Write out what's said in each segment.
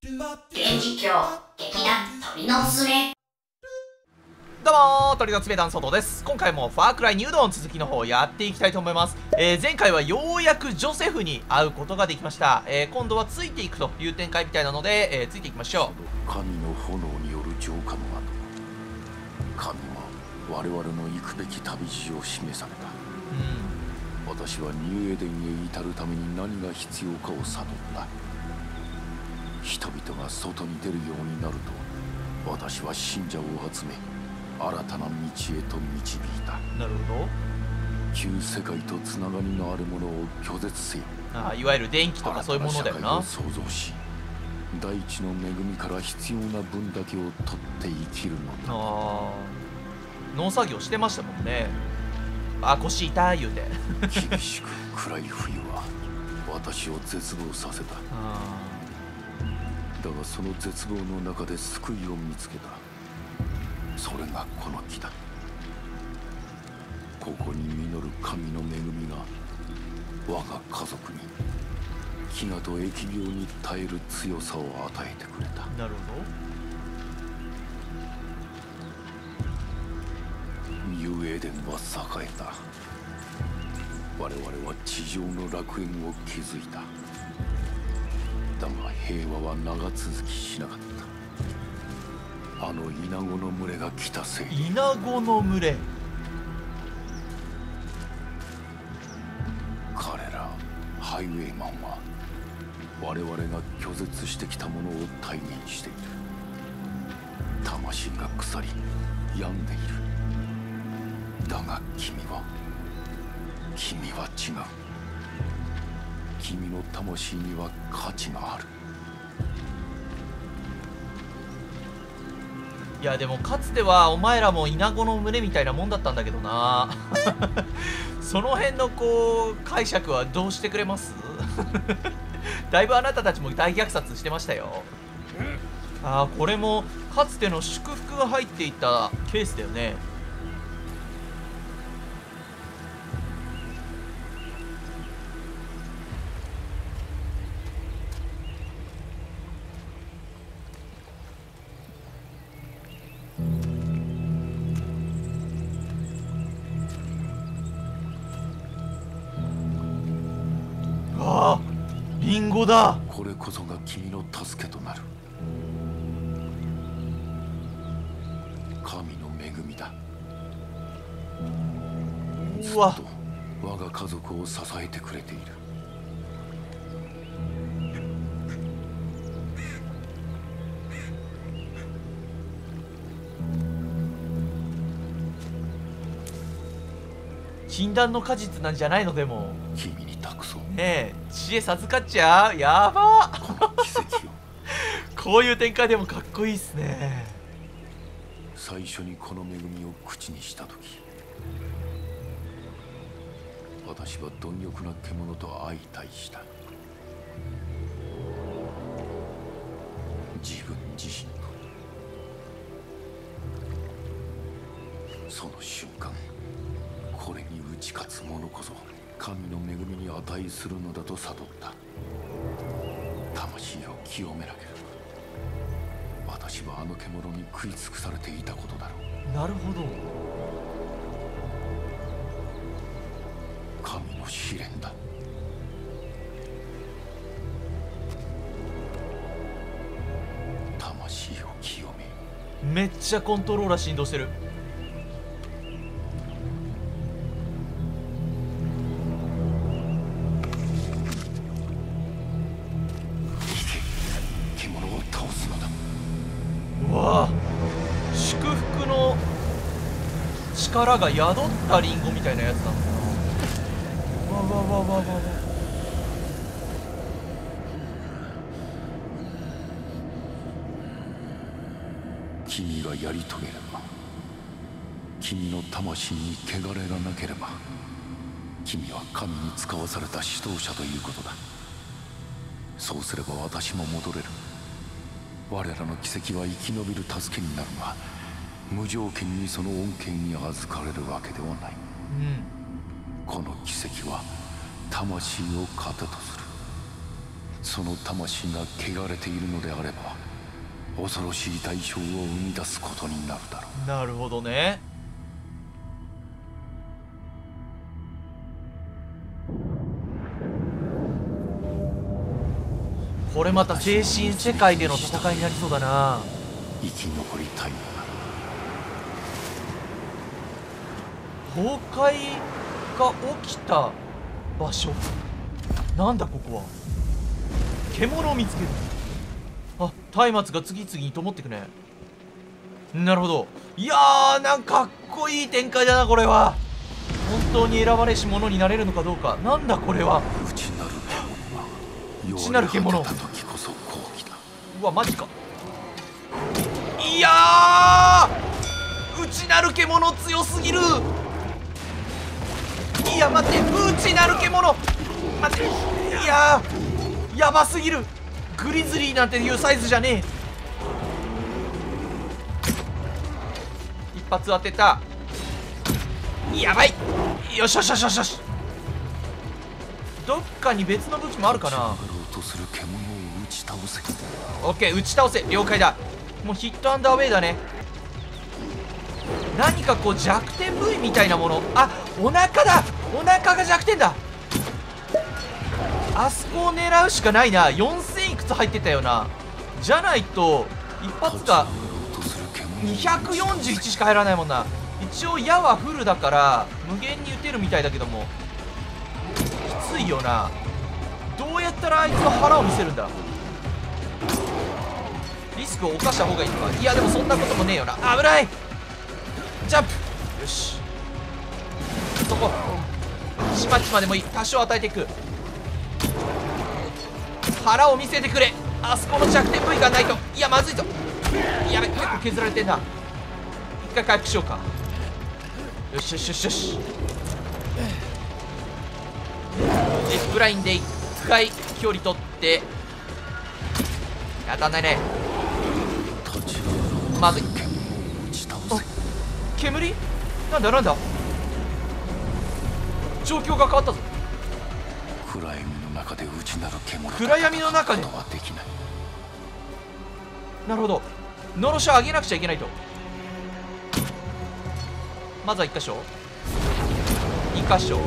現実況劇団鳥の爪。 どうもー、鳥の爪団外です。今回もファークライニュードン続きの方やっていきたいと思います。前回はようやくジョセフに会うことができました。今度はついていくという展開みたいなので、ついていきましょう。神の炎による浄化の後、神は我々の行くべき旅路を示された。私はニューエデンへ至るために何が必要かを悟った。人々が外に出るようになると、私は信者を集め新たな道へと導いた。 なるほど。 旧世界とつながりのあるものを拒絶せよ。 いわゆる電気とかそういうものだよな。 新たな社会を創造し、大地の恵みから必要な分だけを取って生きるのだ。 農作業してましたもんね。腰痛い言うて厳しく暗い冬は私を絶望させた。だがその絶望の中で救いを見つけた。それがこの木だ。ここに実る神の恵みが我が家族に飢餓と疫病に耐える強さを与えてくれた。 なるほど。ニューエデンは栄えた。我々は地上の楽園を築いた。だが平和は長続きしなかった。あのイナゴの群れが来たせいで。 イナゴの群れ。 彼らハイウェイマンは我々が拒絶してきたものを体現している。魂が腐り病んでいる。だが君は違う。君の魂には価値がある。 いやでもかつてはお前らもイナゴの群れみたいなもんだったんだけどなその辺の解釈はどうしてくれますだいぶあなたたちも大虐殺してましたよ。これもかつての祝福が入っていたケースだよね。リンゴだ。 これこそが君の助けとなる。神の恵みだ。ずっと我が家族を支えてくれている。 禁断の果実なんじゃないの。でも君に託そう。 ねえ、知恵授かっちゃう。やばこの奇跡をこういう展開でもかっこいいっすね。 最初にこの恵みを口にした時、私は貪欲な獣と相対した。自分自身と。その瞬間、これに打ち勝つ者こそ神の恵みに値するのだと悟った。魂を清めなければ私はあの獣に食い尽くされていたことだろう。 なるほど。 神の試練だ。魂を清め。 めっちゃコントローラー振動してる。祝福の力が宿ったリンゴみたいなやつなんだな。 君がやり遂げれば、君の魂に汚れがなければ、君は神に使わされた指導者ということだ。そうすれば私も戻れる。我らの奇跡は生き延びる助けになるが、無条件にその恩恵に預かれるわけではない。この奇跡は魂を糧とする。 その魂が汚れているのであれば恐ろしい代償を生み出すことになるだろう。 なるほどね。これまた精神世界での戦いになりそうだな。 生き残りたいの崩壊が起きた場所なんだここは。獣を見つける。あ、松明が次々に灯ってくね。なるほど。いやー、なんかかっこいい展開だなこれは。本当に選ばれし者になれるのかどうか。なんだこれは。内なる獣。うわマジか。いやー、内なる獣強すぎる。いや待って、内なる獣待って、いやーやばすぎる。グリズリーなんていうサイズじゃねえ。一発当てた。やばい。よしよしよしよしよし。どっかに別の武器もあるかな。オッケー、打ち倒せ。了解だ。もうヒットアンダーウェイだね。何かこう弱点部位みたいなもの。あ、お腹だ。お腹が弱点だ。あそこを狙うしかないな。4000いくつ入ってたよな。じゃないと一発が241しか入らないもんな。一応矢はフルだから無限に撃てるみたいだけどもきついよな。どうやったらあいつの腹を見せるんだ。リスクを冒した方がいいのか。いやでもそんなこともねえよな。危ない。ジャンプ。よし、そこちまちまでもいい。多少与えていく。腹を見せてくれ。あそこの弱点部位がないと。いやまずいぞ。やべ、結構削られてんな。一回回復しようか。よしよしよしよし。ジップラインで一回距離取って当たんないね。まずい。あ、煙なんだなんだ。状況が変わったぞ。 暗闇の中で内なる獣。 暗闇の中で。なるほど。のろしを上げなくちゃいけないと。まずは1箇所2箇所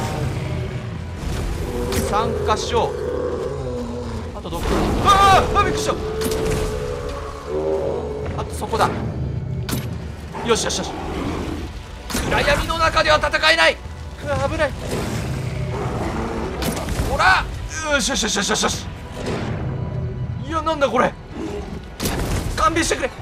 3箇所。あとどこ。ああびっくりした。あとそこだ。よしよしよし。暗闇の中では戦えない。危ない。ほら。よしよしよしよしよし。いやなんだこれ。勘弁してくれ。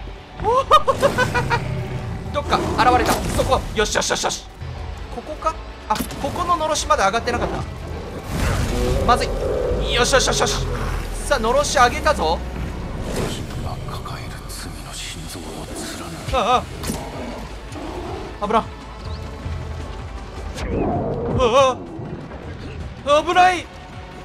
どっか現れた。そこ。よしよしよしよし。ここか。あ、ここののろしまで上がってなかった。まずい。よしよしよしよし。さあのろし上げたぞ。 君が抱える罪の心臓を貫け。 ああ危な。ああ危ない。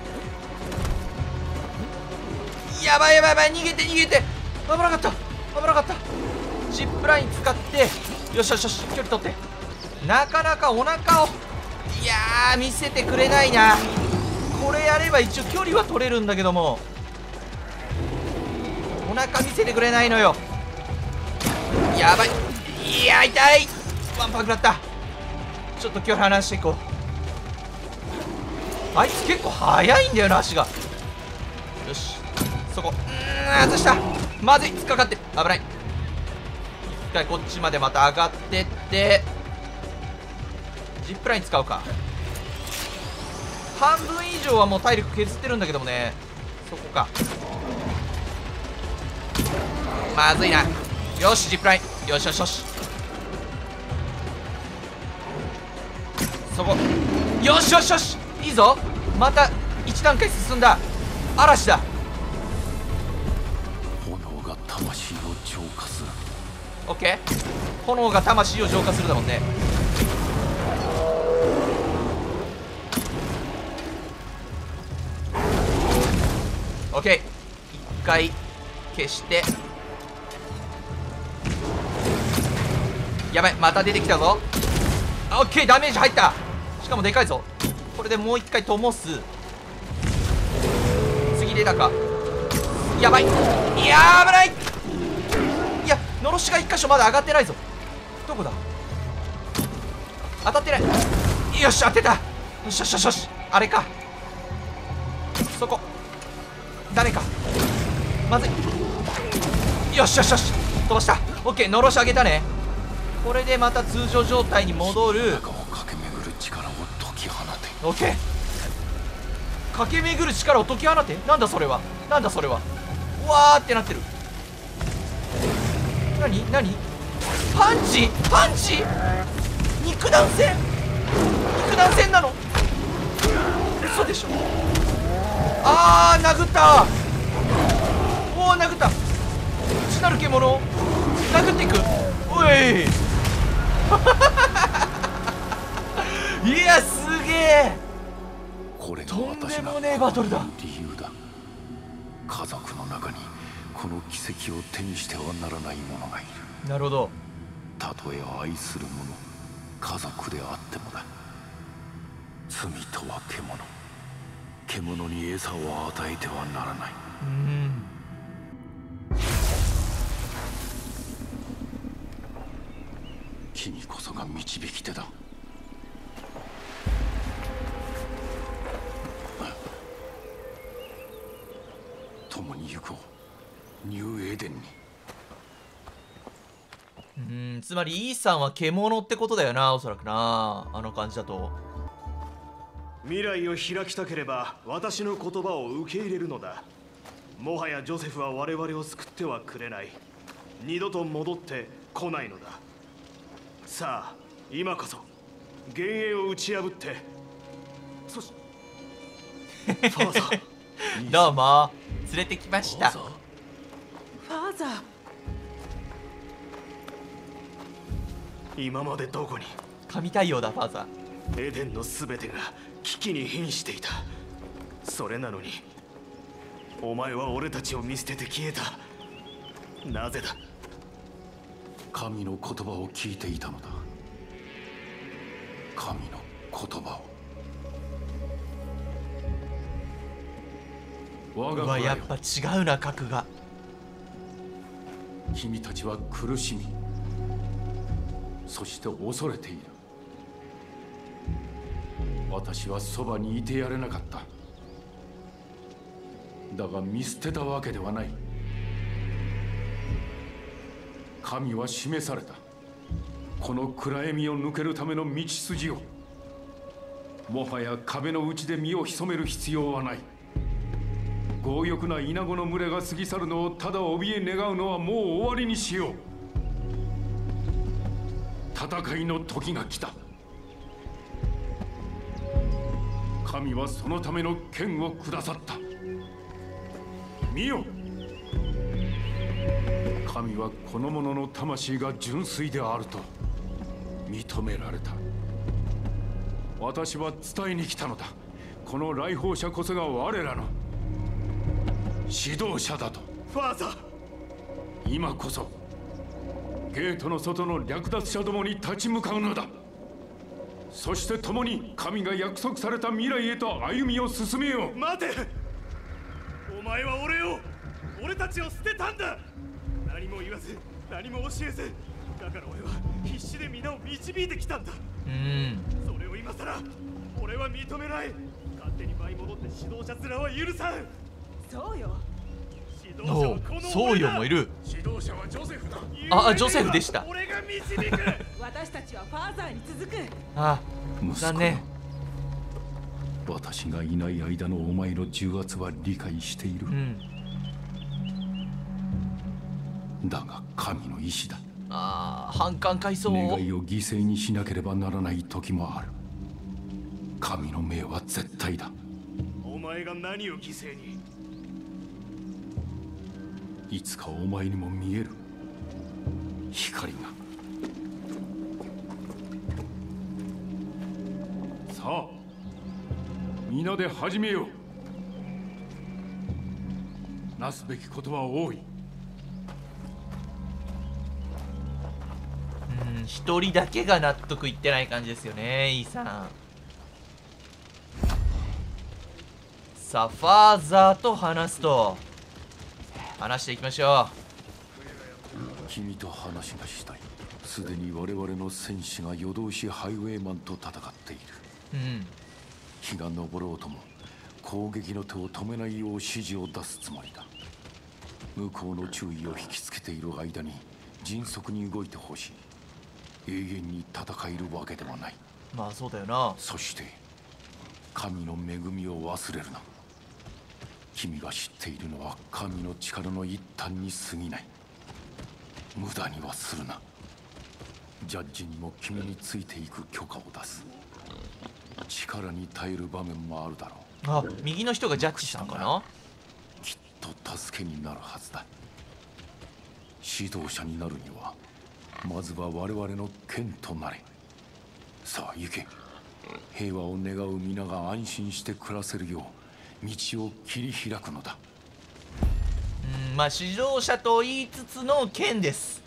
やばいやばいやばい。逃げて逃げて。危なかった危なかった。ジップライン使って。よしよしよし。距離取って。なかなかお腹をいやー見せてくれないな。これやれば一応距離は取れるんだけどもお腹見せてくれないのよ。やばい。いや痛い。ワンパン食らった。ちょっと距離離していこう。あいつ結構速いんだよな足が。よしそこ。外した。まずい。突っかかってる。危ない。一回こっちまでまた上がってってジップライン使うか。半分以上はもう体力削ってるんだけどもね。そこか。まずいな。よしジップライン。よしよしよし。そこ。よしよしよし。いいぞ。また一段階進んだ。嵐だ。 炎が魂を浄化する。 オッケー。炎が魂を浄化するだもんね。オッケー。一回消して。やばいまた出てきたぞ。オッケーダメージ入った。しかもでかいぞ。これでもう一回灯す。 ぎれたか。やばい、いやー危ない。いやのろしが1箇所まだ上がってないぞ。どこだ。当たってない。よし当てた。よしよしよしよし。あれか、そこ誰かまずい。よしよしよし飛ばした。オッケー、のろし上げたね。これでまた通常状態に戻る。 中を駆け巡る力を解き放て。 オッケー、駆け巡る力を解き放て。なんだそれは、なんだそれは。うわーってなってる。何何、パンチパンチ、肉弾戦、肉弾戦なの。嘘でしょ。あー殴った。おお殴った。内なる獣殴っていく。おいいやすげえ。 これがとんで私がもねえバトルだ。 理由だ。家族の中にこの奇跡を手にしてはならない者がいる。 なるほど。 たとえ愛する者、家族であってもだ。罪とは獣、獣に餌を与えてはならない。君こそが導き手だ。共に行こう、ニューエデンに。 つまりイーさんは獣ってことだよな、おそらくな、あの感じだと。 未来を開きたければ私の言葉を受け入れるのだ。もはやジョセフは我々を救ってはくれない。二度と戻ってこないのだ。さあ今こそ幻影を打ち破って、そしファーザーどうも連れてきました。 ファーザー、 今までどこに。 神対応だファーザー。 エデンのすべてが危機に瀕していた。それなのにお前は俺たちを見捨てて消えた。なぜだ。 神の言葉を聞いていたのだ。神の言葉を。我がうわ子らよ、 やっぱ違うな格が。 君たちは苦しみ、そして恐れている。私はそばにいてやれなかった。だが見捨てたわけではない。神は示された。この暗闇を抜けるための道筋を。もはや壁の内で身を潜める必要はない。強欲なイナゴの群れが過ぎ去るのをただ怯え願うのはもう終わりにしよう。戦いの時が来た。神はそのための剣をくださった。見よ、神はこの者の魂が純粋であると認められた。私は伝えに来たのだ。この来訪者こそが我らの指導者だと。 ファーザー、 今こそゲートの外の略奪者どもに立ち向かうのだ。そして共に神が約束された未来へと歩みを進めよう。 待て。お前は俺たちを捨てたんだ。何も言わず何も教えず、だから俺は必死で皆を導いてきたんだ。それを今さら俺は認めない。勝手に舞い戻って指導者面は許さん。 そうよ。 指導者はこのそうよもいる。 指導者はジョセフだ。 あ、ジョセフでした。 俺が導く。 私たちはファーザーに続く。 あ、残念。 私がいない間のお前の重圧は理解している。だが神の意志だ。 ああ、反感階層。 願いを犠牲にしなければならない時もある。神の命は絶対だ。 お前が何を犠牲に。 いつかお前にも見える光が。さあ皆で始めよう。なすべきことは多い。 一人だけが納得いってない感じですよね、イーさん。 さあファーザーと話していきましょ君と話がしたい。すでに我々の戦士が夜通しハイウェイマンと戦っている。 う。うん。 日が昇ろうとも攻撃の手を止めないよう指示を出すつもりだ。向こうの注意を引きつけている間に迅速に動いてほしい。永遠に戦えるわけではない。 まあそうだよな。 そして神の恵みを忘れるな。君が知っているのは神の力の一端に過ぎない。無駄にはするな。ジャッジにも君についていく許可を出す。力に耐える場面もあるだろう。 あ、右の人がジャッジしたのかな。 きっと助けになるはずだ。指導者になるにはまずは我々の剣となれ。さあ行け。平和を願う皆が安心して暮らせるよう道を切り開くのだ。 まあ指導者と言いつつの剣です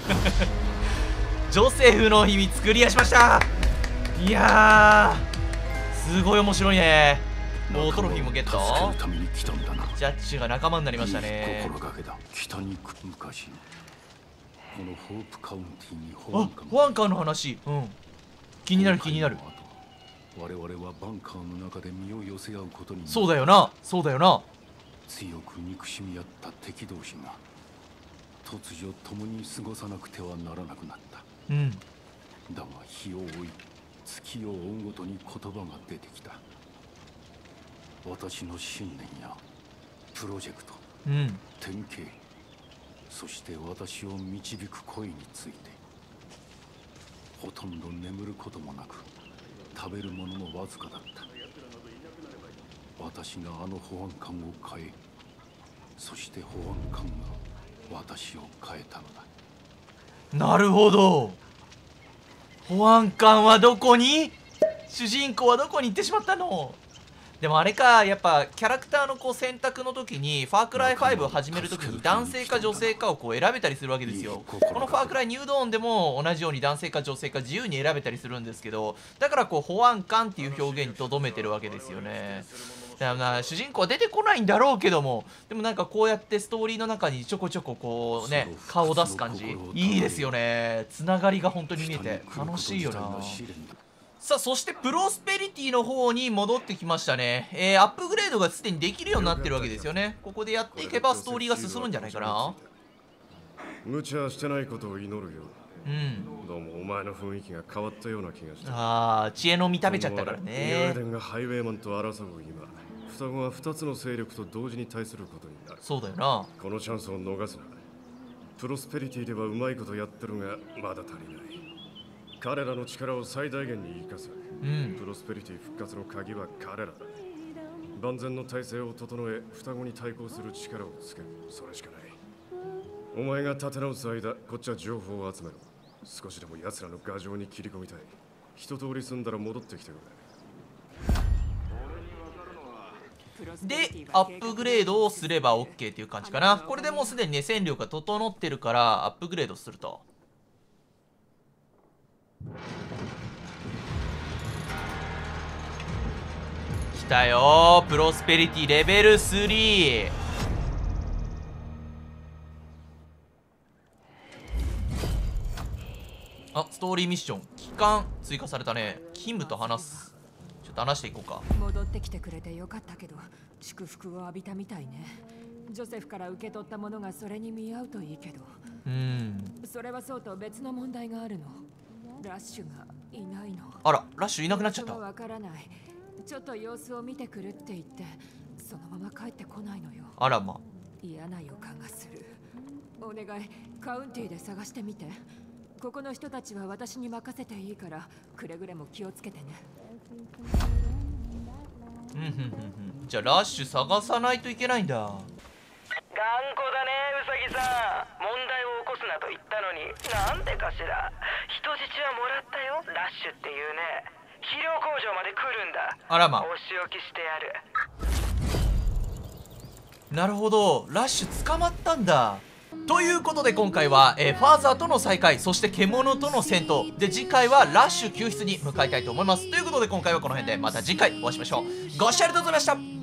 ジョセフの秘密クリアしました。いやーすごい面白いね。もうトロフィーもゲット。 助けるために来たんだな。 ジャッジが仲間になりましたいいね。 心がけだ。北に行く昔、このホープカウンティにあ、保安官の話。うん、気になる気になる。 我々はバンカーの中で身を寄せ合うことになる。 そうだよな、そうだよな。 強く憎しみ合った敵同士が突如共に過ごさなくてはならなくなった。 うん。 だが日を追い月を追うごとに言葉が出てきた。私の信念やプロジェクト、 うん。 典型、そして私を導く声について。ほとんど眠ることもなく食べるものもわずかだった。私があの保安官を変え、そして保安官が私を変えたのだ。 なるほど。保安官はどこに、主人公はどこに行ってしまったの。でもあれか、やっぱキャラクターのこう選択の時にファークライ5を始める時に男性か女性かをこう選べたりするわけですよ。このファークライニュードーンでも同じように男性か女性か自由に選べたりするんですけど、だからこう保安官っていう表現にとどめてるわけですよね。だからな、主人公は出てこないんだろうけども、でもなんかこうやってストーリーの中にちょこちょここうね顔を出す感じいいですよね。つながりが本当に見えて楽しいよな。さあ、そしてプロスペリティの方に戻ってきましたね。アップグレードがすでにできるようになってるわけですよね。ここでやっていけばストーリーが進むんじゃないかな。 無茶してないことを祈るよ。 うん。 どうもお前の雰囲気が変わったような気がした。 ああ、知恵の実食べちゃったからニューエね。 デンがハイウェイマンと争う今、双子は2つの勢力と同時に対することになる。 そうだよな。 このチャンスを逃すな。プロスペリティではうまいことやってるがまだ足りない。彼らの力を最大限に生かす。プロスペリティ復活の鍵は彼らだ。万全の体制を整え、双子に対抗する力をつける。それしかない。お前が立て直す間、こっちは情報を集めろ。少しでも奴らの牙城に切り込みたい。一通り済んだら戻ってきてくれ。 で、アップグレードをすれば OK っていう感じかな。これでもうすでにね、戦力が整ってるからアップグレードすると。来たよー、プロスペリティレベル3。あ、ストーリーミッション期間追加されたね。キムと話す。ちょっと話していこうか。 戻ってきてくれてよかったけど、祝福を浴びたみたいね。ジョセフから受け取ったものがそれに見合うといいけど。それはそうと別の問題があるの。ラッシュがいないの。 あら、ラッシュいなくなっちゃった。 わからない。ちょっと様子を見てくるって言ってそのまま帰ってこないのよ。 あらま。 嫌な予感がする。お願い、カウンティで探してみて。ここの人たちは私に任せていいからくれぐれも気をつけてね。 じゃあラッシュ探さないといけないんだ。 頑固だね、ウサギさん。問題を起こすなと言ったのに、なんでかしら。人質はもらったよ。ラッシュっていうね。肥料工場まで来るんだ。 あらま。 お仕置きしてやる。 なるほど、ラッシュ捕まったんだ。ということで今回は、ファーザーとの再会、そして獣との戦闘で、次回はラッシュ救出に向かいたいと思います。ということで今回はこの辺で、また次回お会いしましょう。ご視聴ありがとうございました。